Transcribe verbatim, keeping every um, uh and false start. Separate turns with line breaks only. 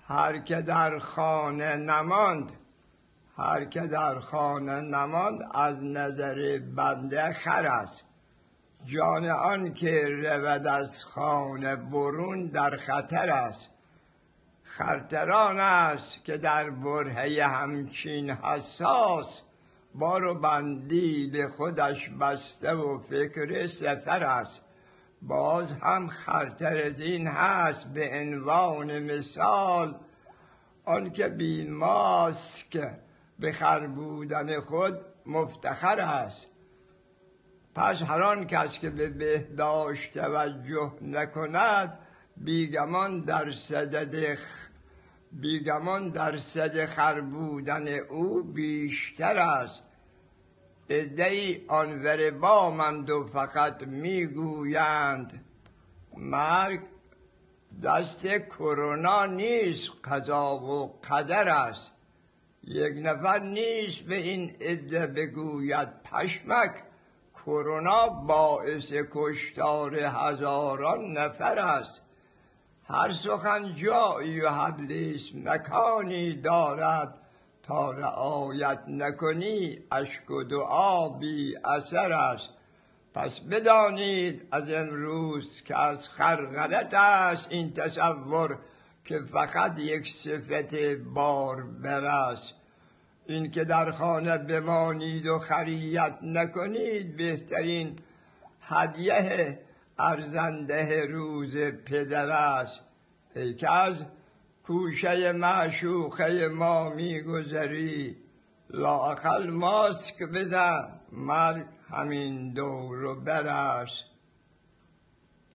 هر که در خانه نماند هر که در خانه نماند از نظر بنده خر است. جان آن که رود از خانه برون در خطر است. خرتران است که در برهه همچین حساس بار و بندیل خودش بسته و فکر سفر است. باز هم خرتر از این هست به عنوان مثال آن که بی ماسک به خر بودن خود مفتخر است. پس هر آن کس که به بهداشت توجه نکند بیگمان در صدد بیگمان در صد خر بودن او بیشتر است. عده‌ای آن ور بامند و فقط میگویند مرگ دست کرونا نیست قضا و قدر است. یک نفر نیست به این عده بگوید پشمک کرونا باعث کشتار هزاران نفر است. هر سخن جایی و حدیث مکانی دارد تا رعایت نکنی اشک و دعا بی اثر است. پس بدانید از امروز که از خر غلط است این تصور که فقط یک صفت باربر است. این که در خانه بمانید و خریت نکنید بهترین هدیه ارزنده روز پدر است. ای که از کوشه معشوقه ما میگذری لااقل ماسک بزن، مرگ همین دور و بر است.